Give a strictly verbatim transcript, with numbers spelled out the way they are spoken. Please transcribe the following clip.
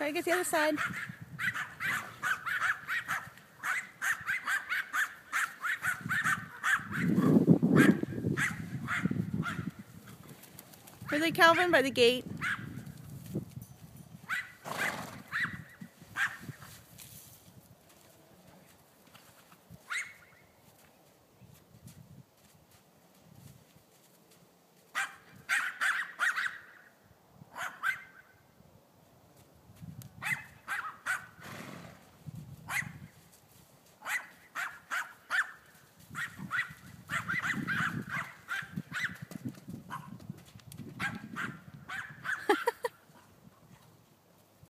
Try to get the other side. Where are they, Calvin? By the gate.